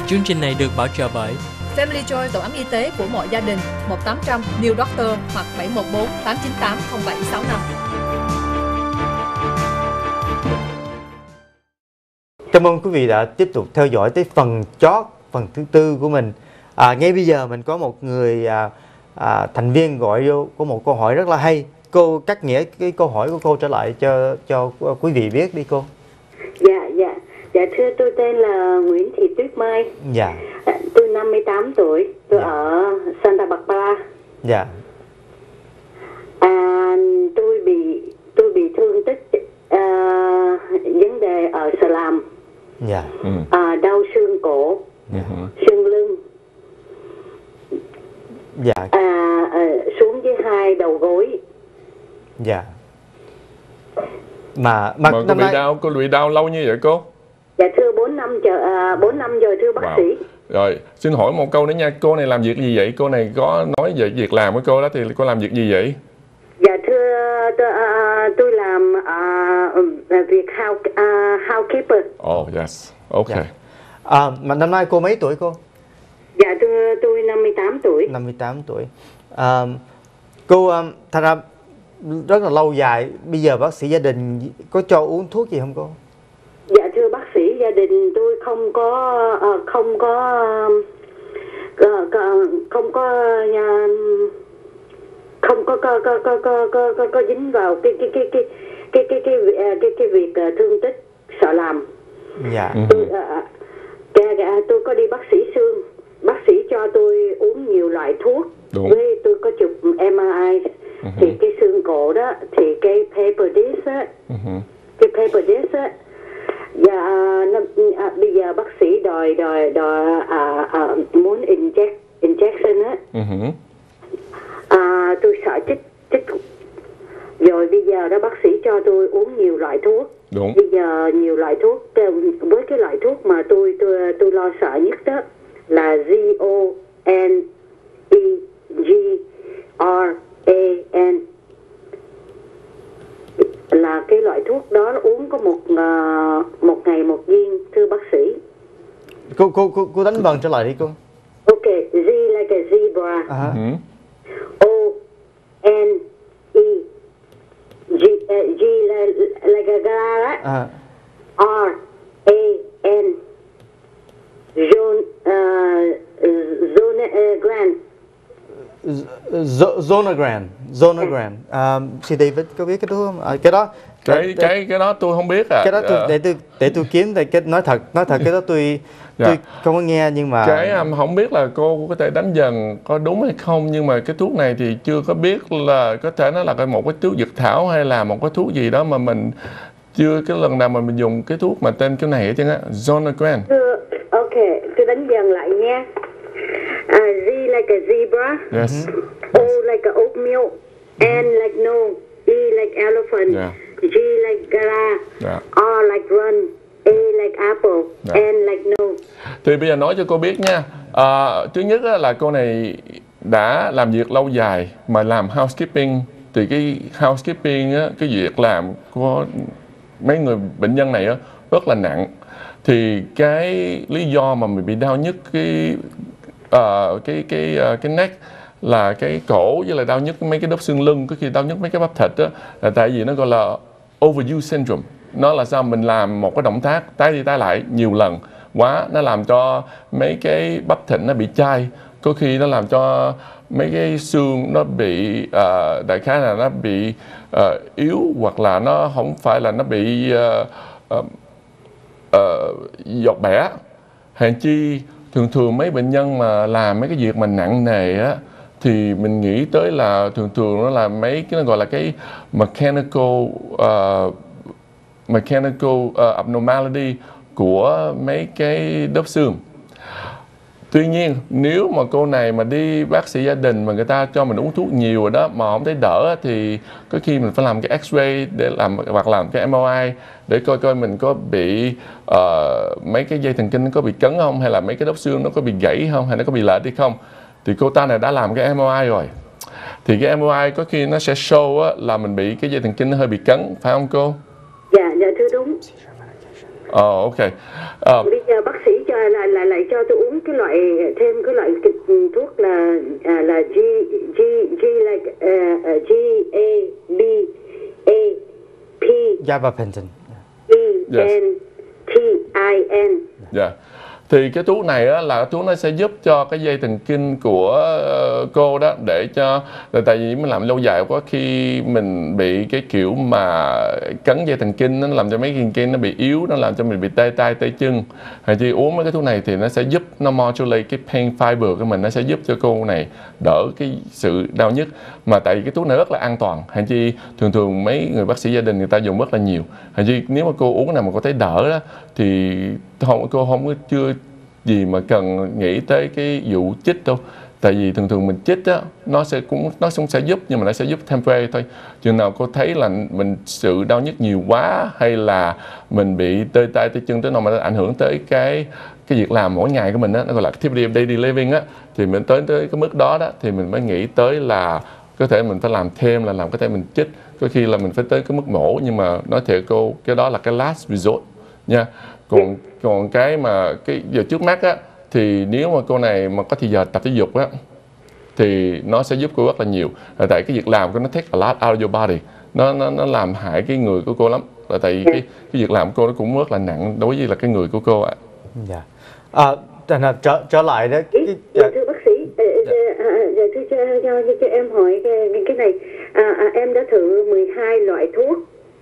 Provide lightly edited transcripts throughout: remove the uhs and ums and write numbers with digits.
Chương trình này được bảo trợ bởi Family Joy, tổ ấm y tế của mọi gia đình, 1-800 New Doctor hoặc 714 898 0765. Cảm ơn quý vị đã tiếp tục theo dõi tới phần chót, phần thứ tư của mình. Ngay bây giờ mình có một người thành viên gọi vô có một câu hỏi rất là hay. Cô cắt nghĩa cái câu hỏi của cô trở lại cho quý vị biết đi cô. Dạ thưa, tôi tên là Nguyễn Thị Tuyết Mai. Dạ. Tôi 58 tuổi, tôi ở Santa Barbara. Dạ. Tôi bị thương tích vấn đề ở sờ làm. Dạ. Đau xương cổ, xương lưng. Dạ. Xuống dưới 2 đầu gối. Dạ. Mà cô bị đau lâu như vậy cô? Dạ thưa, 4 năm rồi thưa bác sĩ. Rồi, xin hỏi một câu nữa nha, cô này làm việc gì vậy? Cô này có nói về việc làm với cô đó thì cô làm việc gì vậy? Dạ thưa, tôi làm việc housekeeper. Oh yes, ok. Dạ. Mà năm nay cô mấy tuổi cô? Dạ thưa, tôi 58 tuổi. 58 tuổi. Cô thật ra rất là lâu dài, bây giờ bác sĩ gia đình có cho uống thuốc gì không cô? Dạ thưa bác sĩ, gia đình tôi không có dính vào cái việc thương tích sợ làm. Dạ. Tôi có đi bác sĩ xương, bác sĩ cho tôi uống nhiều loại thuốc. Đúng. Với tôi có chụp MRI thì cái xương cổ đó thì cái paper disc á, bây giờ bác sĩ đòi muốn injection á. Tôi sợ chích rồi bây giờ đó bác sĩ cho tôi uống nhiều loại thuốc. Đúng. Bây giờ nhiều loại thuốc, với cái loại thuốc mà tôi lo sợ nhất đó là GONEGRAN, là cái loại thuốc đó uống có một ngày một viên thưa bác sĩ. Cô đánh vần trở lại đi cô. Ok, Z like a zebra. O-N-E G like a gara. R-A-N Zonagran. Chị David có biết cái đó không? Cái đó tôi không biết Cái đó để tôi kiếm, tại cái nói thật cái đó tôi không có nghe, nhưng mà không biết là cô có thể đánh dần có đúng hay không, nhưng mà cái thuốc này thì chưa có biết là có thể nó là một cái thuốc dược thảo hay là một cái thuốc gì đó mà mình chưa cái lần nào mà mình dùng cái thuốc mà tên cái này hết trơn á. Zonagran. Ok, tôi đánh dần lại nha. Z like a zebra. Yes. O like a oatmeal. N like no. E like elephant. G like gara. R like run. A like apple. N like no. Thì bây giờ nói cho cô biết nha. Thứ nhất là cô này đã làm việc lâu dài mà làm housekeeping, thì cái housekeeping á, cái việc làm của mấy người bệnh nhân này á, rất là nặng. Thì cái lý do mà mình bị đau nhất cái neck là cái cổ, với lại đau nhất mấy cái đốt xương lưng, có khi đau nhất mấy cái bắp thịt đó, là tại vì nó gọi là overuse syndrome. Nó là sao mình làm một cái động tác tái đi tái lại nhiều lần quá, nó làm cho mấy cái bắp thịt nó bị chai, có khi nó làm cho mấy cái xương nó bị đại khái là nó bị yếu, hoặc là nó không phải là nó bị dột bẻ. Hèn chi thường mấy bệnh nhân mà làm mấy cái việc mà nặng nề á, thì mình nghĩ tới là thường nó là mấy cái nó gọi là cái mechanical abnormality của mấy cái đốt xương. Tuy nhiên nếu mà cô này mà đi bác sĩ gia đình mà người ta cho mình uống thuốc nhiều rồi đó mà không thấy đỡ, thì có khi mình phải làm cái X-ray để làm, hoặc làm cái MRI để coi mình có bị mấy cái dây thần kinh nó có bị cấn không, hay là mấy cái đốt xương nó có bị gãy không, hay nó có bị lệch đi không. Thì cô ta này đã làm cái MRI rồi, thì cái MRI có khi nó sẽ show á, là mình bị cái dây thần kinh nó hơi bị cấn, phải không cô? Dạ thưa đúng. Ok. Bây giờ bác sĩ cho lại cho tôi uống thêm cái loại thuốc là like G A B A P Gabapentin. E N T I N. Dạ. Thì cái thuốc này á, là thuốc nó sẽ giúp cho cái dây thần kinh của cô đó, để cho, tại vì mình làm lâu dài quá, khi mình bị cái kiểu mà cấn dây thần kinh, nó làm cho mấy thần kinh nó bị yếu, nó làm cho mình bị tê tay tê chân. Hay chi uống mấy cái thuốc này thì nó sẽ giúp nó modulate cái pain fiber của mình, nó sẽ giúp cho cô này đỡ cái sự đau nhức. Mà tại vì cái thuốc này rất là an toàn, hay chi thường mấy người bác sĩ gia đình người ta dùng rất là nhiều. Hay chi nếu mà cô uống nào mà cô thấy đỡ đó thì cô không có chưa gì mà cần nghĩ tới cái vụ chích đâu. Tại vì thường mình chích á, nó cũng sẽ giúp, nhưng mà nó sẽ giúp temporary thôi. Chừng nào cô thấy là mình sự đau nhức nhiều quá, hay là mình bị tê tay tê chân tới nào mà nó ảnh hưởng tới cái việc làm mỗi ngày của mình á, nó gọi là activity of daily living á, thì mình tới cái mức đó thì mình mới nghĩ tới là có thể mình phải làm thêm, là có thể mình chích, có khi là mình phải tới cái mức mổ. Nhưng mà nói thiệt cô, cái đó là cái last resort nha. Còn cái mà cái giờ trước mắt á, thì nếu mà cô này mà có thì giờ tập thể dục á, thì nó sẽ giúp cô rất là nhiều. Tại cái việc làm của nó take a lot out of your body, nó làm hại cái người của cô lắm. Là tại vì cái việc làm của cô nó cũng rất là nặng đối với là cái người của cô ạ. Dạ. Trở lại đó. Thưa bác sĩ, thưa cho em hỏi cái này. Em đã thử 12 loại thuốc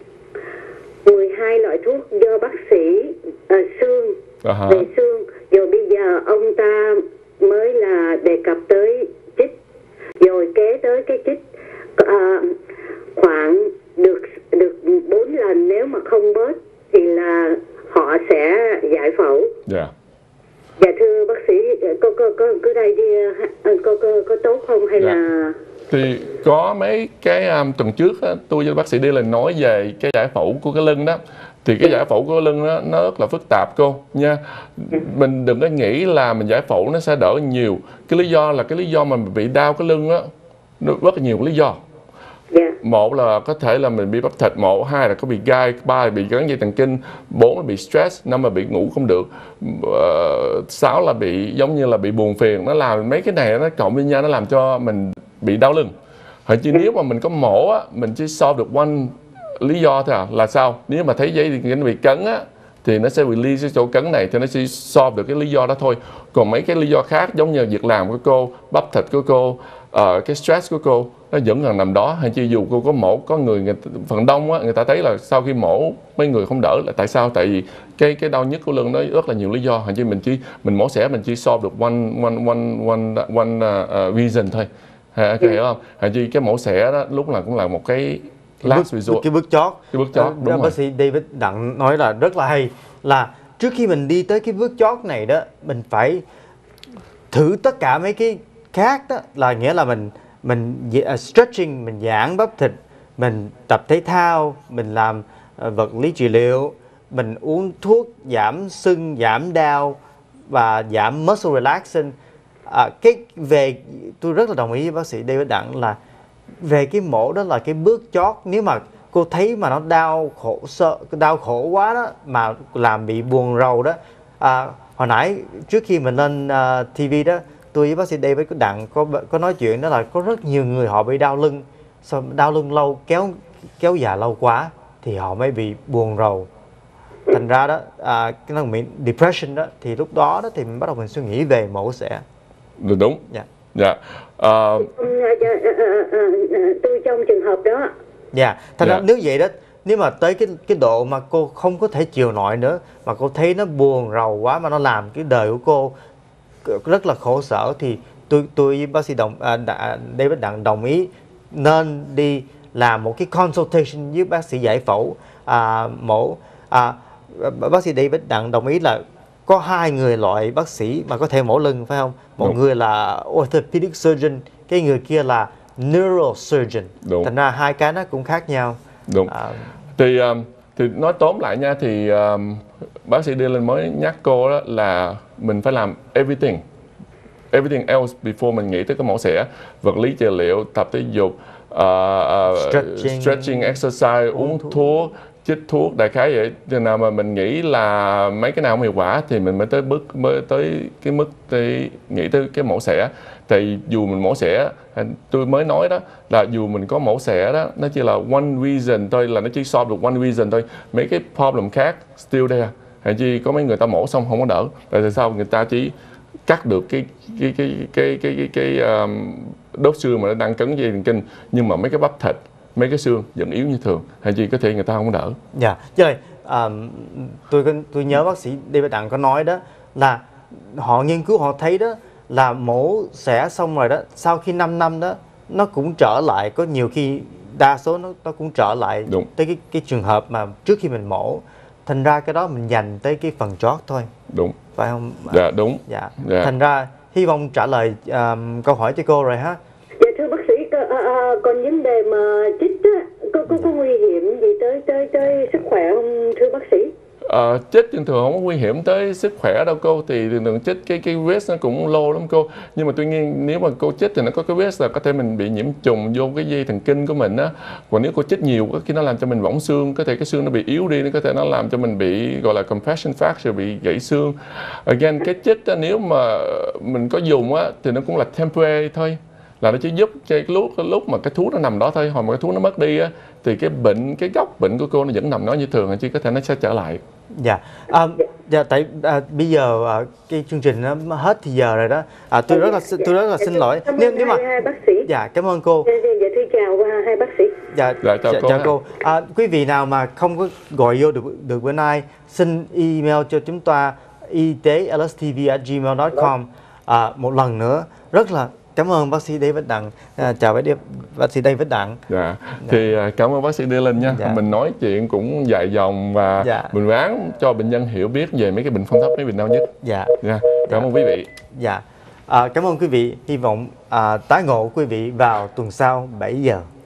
do bác sĩ xương về xương, rồi bây giờ ông ta mới là đề cập tới chích, rồi kế tới cái chích khoảng được 4 lần, nếu mà không bớt thì là họ sẽ giải phẫu. Dạ. Dạ thưa bác sĩ, có đây đi có tốt không hay là? Thì có mấy cái tuần trước á, tôi với bác sĩ đi là nói về cái giải phẫu của cái lưng đó. Thì cái giải phẫu của cái lưng đó, nó rất là phức tạp cô nha. Mình đừng có nghĩ là mình giải phẫu nó sẽ đỡ nhiều. Cái lý do là cái lý do mà mình bị đau cái lưng á, nó rất là nhiều lý do. Một là có thể là mình bị bắp thịt, hai là có bị gai, ba là bị gắn dây thần kinh, 4 là bị stress, 5 là bị ngủ không được, 6 là bị giống như là bị buồn phiền. Nó làm mấy cái này nó cộng với nhau, nó làm cho mình bị đau lưng. Hình như nếu mà mình có mổ á, mình chỉ solve được one lý do thôi là sao? Nếu mà thấy dây thì nó bị cấn á, thì nó sẽ release cái chỗ cấn này, thì nó sẽ solve được cái lý do đó thôi. Còn mấy cái lý do khác giống như việc làm của cô, bắp thịt của cô, cái stress của cô, nó vẫn còn nằm đó. Hay chi dù cô có mổ, có người phần đông á, người ta thấy là sau khi mổ mấy người không đỡ là tại sao? Tại vì cái đau nhức của lưng nó rất là nhiều lý do. Hay chi mình mổ xẻ mình chỉ solve được one reason thôi. Hiểu không? Hay chi cái mổ xẻ đó lúc nào cũng là một cái last resort. Cái bước chót. Đúng bác sĩ David Đặng nói là rất là hay, là trước khi mình đi tới cái bước chót này đó, mình phải thử tất cả mấy cái khác đó, là nghĩa là mình stretching, mình giãn bắp thịt, mình tập thể thao, mình làm vật lý trị liệu, mình uống thuốc giảm sưng, giảm đau và giảm muscle relaxation. Tôi rất là đồng ý với bác sĩ David Đặng là về cái mổ đó là cái bước chót. Nếu mà cô thấy mà nó đau khổ quá đó, mà làm bị buồn rầu đó, hồi nãy trước khi mình lên TV đó, tôi với bác sĩ David Đặng có nói chuyện đó là có rất nhiều người họ bị đau lưng, đau lưng lâu kéo dài lâu quá thì họ mới bị buồn rầu. Thành ra đó cái nó bị depression đó, thì lúc đó thì mình bắt đầu mình suy nghĩ về mổ xẻ. Đúng. Dạ. Tôi trong trường hợp đó. Thành ra nếu vậy đó, nếu mà tới cái độ mà cô không có thể chịu nổi nữa, mà cô thấy nó buồn rầu quá, mà nó làm cái đời của cô rất là khổ sở, thì tôi với bác sĩ David Đặng đồng ý nên đi làm một cái consultation với bác sĩ giải phẫu mổ. Bác sĩ David Đặng đồng ý là có 2 người loại bác sĩ mà có thể mổ lưng, phải không? Một người là orthopedic surgeon, cái người kia là neurosurgeon. Thành ra 2 cái nó cũng khác nhau. Đúng. Thì nói tóm lại nha, thì bác sĩ Dylan mới nhắc cô đó là mình phải làm everything else before mình nghĩ tới cái mổ xẻ. Vật lý trị liệu, tập thể dục, stretching exercise, uống thuốc, chích thuốc đại khái vậy. Chừng nào mà mình nghĩ là mấy cái nào không hiệu quả thì mình mới tới cái mức nghĩ tới cái mổ xẻ. Thì dù mình mổ xẻ, tôi mới nói đó là dù mình có mổ xẻ đó, nó chỉ là one reason thôi, là nó chỉ solve được one reason thôi. Mấy cái problem khác still there. Hay chi có mấy người ta mổ xong không có đỡ. Tại sao người ta chỉ cắt được cái đốt xương mà nó đang cấn dây thần kinh, nhưng mà mấy cái bắp thịt, mấy cái xương vẫn yếu như thường, hay chi có thể người ta không đỡ. Dạ, tôi nhớ bác sĩ David Đặng có nói đó là họ nghiên cứu họ thấy đó là mổ xẻ xong rồi đó, sau khi 5 năm đó nó cũng trở lại, có nhiều khi đa số nó cũng trở lại. Đúng. Tới cái trường hợp mà trước khi mình mổ, thành ra cái đó mình dành tới cái phần chót thôi. Đúng. Phải không? Dạ đúng. Dạ. Dạ. Thành ra hy vọng trả lời câu hỏi cho cô rồi ha. Dạ thưa bác sĩ, còn vấn đề mà chích á, có nguy hiểm gì tới sức khỏe không thưa bác sĩ? Chích thường thường không có nguy hiểm tới sức khỏe đâu cô, thì thường chích cái risk nó cũng low lắm cô. Nhưng mà tuy nhiên nếu mà cô chích thì nó có cái risk là có thể mình bị nhiễm trùng vô cái dây thần kinh của mình á. Còn nếu cô chích nhiều khi nó làm cho mình võng xương, có thể cái xương nó bị yếu đi, nó có thể nó làm cho mình bị gọi là compression fracture, bị gãy xương. Again, cái chích á, nếu mà mình có dùng á thì nó cũng là temporary thôi, là nó chỉ giúp cái lúc mà cái thuốc nó nằm đó thôi. Hồi mà cái thuốc nó mất đi á thì cái gốc bệnh của cô nó vẫn nằm đó như thường, chứ có thể nó sẽ trở lại. Dạ, tại bây giờ cái chương trình nó hết thì giờ rồi đó. Tôi rất là xin lỗi. Nếu mà hai bác sĩ. Dạ, cảm ơn cô. Dạ thưa chào hai bác sĩ. Dạ, chào cô. Quý vị nào mà không có gọi vô được bữa nay, xin email cho chúng ta ytelstv@gmail.com. Một lần nữa rất là cảm ơn bác sĩ David Đặng. Chào bác sĩ David Đặng. Dạ. Thì cảm ơn bác sĩ Dylan nha. Dạ. Mình nói chuyện cũng dài dòng và mình ráng cho bệnh nhân hiểu biết về mấy cái bệnh phong thấp, mấy bệnh đau nhất. Dạ. Dạ. Cảm ơn quý vị. Dạ. Cảm ơn quý vị. Hy vọng tái ngộ quý vị vào tuần sau 7 giờ.